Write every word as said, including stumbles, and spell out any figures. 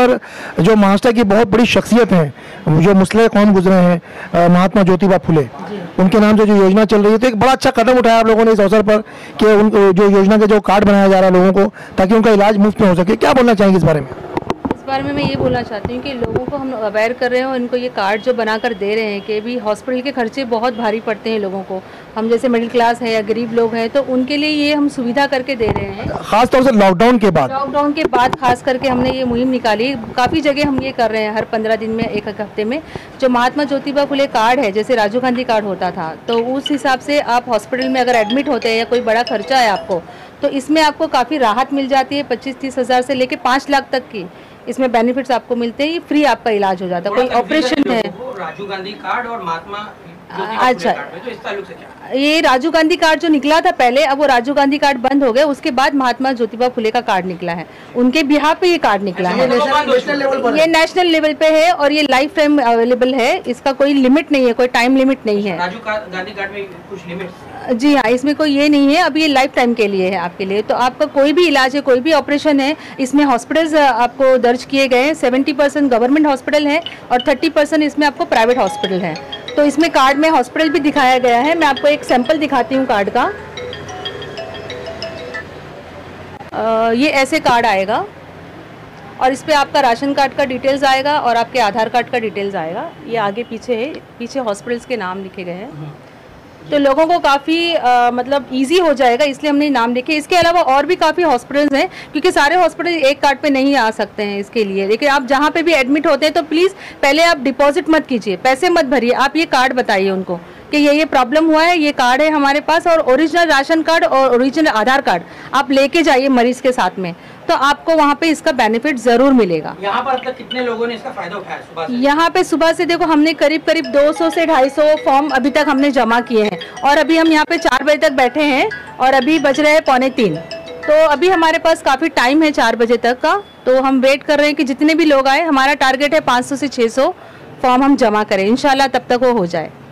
पर जो महाराष्ट्र की बहुत बड़ी शख्सियत हैं, जो मुस्लिम कौम गुजरे हैं, महात्मा ज्योतिबा फुले, उनके नाम से जो योजना चल रही है, तो एक बड़ा अच्छा कदम उठाया आप लोगों ने इस अवसर पर कि उन जो योजना के जो कार्ड बनाया जा रहा है लोगों को, ताकि उनका इलाज मुफ्त में हो सके। क्या बोलना चाहेंगे इस बारे में? इस बारे में मैं ये बोलना चाहती हूँ कि लोगों को हम अवेयर कर रहे हैं और इनको ये कार्ड जो बनाकर दे रहे हैं कि भी हॉस्पिटल के खर्चे बहुत भारी पड़ते हैं लोगों को, हम जैसे मिडिल क्लास है या गरीब लोग हैं, तो उनके लिए ये हम सुविधा करके दे रहे हैं। खास तौर से लॉकडाउन के बाद लॉकडाउन के बाद खास करके हमने ये मुहिम निकाली। काफ़ी जगह हम ये कर रहे हैं, हर पंद्रह दिन में, एक एक हफ्ते में जो महात्मा ज्योतिबा फुले कार्ड है, जैसे राजीव गांधी कार्ड होता था, तो उस हिसाब से आप हॉस्पिटल में अगर एडमिट होते हैं या कोई बड़ा खर्चा है आपको, तो इसमें आपको काफ़ी राहत मिल जाती है। पच्चीस तीस हज़ार से लेके पाँच लाख तक की इसमें बेनिफिट्स आपको मिलते हैं। ये फ्री आपका इलाज हो जाता है। कोई ऑपरेशन है, राजीव गांधी कार्ड और महात्मा अच्छा, तो इस ताल्लुक से क्या? ये राजीव गांधी कार्ड जो निकला था पहले, अब वो राजीव गांधी कार्ड बंद हो गया, उसके बाद महात्मा ज्योतिबा फुले का कार्ड निकला है, उनके बिहार पे ये कार्ड निकला है। ये नेशनल लेवल पे है और ये लाइफ टाइम अवेलेबल है, इसका कोई लिमिट नहीं है, कोई टाइम लिमिट नहीं है। राजीव गांधी कार्ड में कुछ लिमिट? जी हाँ, इसमें कोई ये नहीं है, अब ये लाइफ टाइम के लिए है आपके लिए। तो आपका कोई भी इलाज है, कोई भी ऑपरेशन है, इसमें हॉस्पिटल्स आपको दर्ज किए गए हैं। सेवेंटी परसेंट गवर्नमेंट हॉस्पिटल है और थर्टी परसेंट इसमें आपको प्राइवेट हॉस्पिटल है। तो इसमें कार्ड में हॉस्पिटल भी दिखाया गया है। मैं आपको एक सैंपल दिखाती हूँ कार्ड का। आ, ये ऐसे कार्ड आएगा और इस पर आपका राशन कार्ड का डिटेल्स आएगा और आपके आधार कार्ड का डिटेल्स आएगा। ये आगे पीछे है, पीछे हॉस्पिटल्स के नाम लिखे गए हैं, तो लोगों को काफ़ी मतलब इजी हो जाएगा, इसलिए हमने नाम लिखे। इसके अलावा और भी काफ़ी हॉस्पिटल्स हैं, क्योंकि सारे हॉस्पिटल एक कार्ड पे नहीं आ सकते हैं इसके लिए। लेकिन आप जहाँ पे भी एडमिट होते हैं तो प्लीज़ पहले आप डिपॉजिट मत कीजिए, पैसे मत भरिए, आप ये कार्ड बताइए उनको कि ये ये प्रॉब्लम हुआ है, ये कार्ड है हमारे पास, और ओरिजिनल राशन कार्ड और ओरिजिनल आधार कार्ड आप लेके जाइए मरीज के साथ में, तो आपको वहाँ पे इसका बेनिफिट जरूर मिलेगा। यहाँ पर अब तक कितने लोगों ने इसका फायदा उठाया सुबह से? यहाँ पे सुबह से देखो हमने करीब करीब दो सौ से ढाई सौ फॉर्म अभी तक हमने जमा किए हैं, और अभी हम यहाँ पे चार बजे तक बैठे हैं और अभी बज रहे हैं पौने तीन, तो अभी हमारे पास काफ़ी टाइम है चार बजे तक का। तो हम वेट कर रहे हैं कि जितने भी लोग आए, हमारा टारगेट है पाँच सौ से छः सौ फॉर्म हम जमा करें, इंशाल्लाह तब तक वो हो जाए।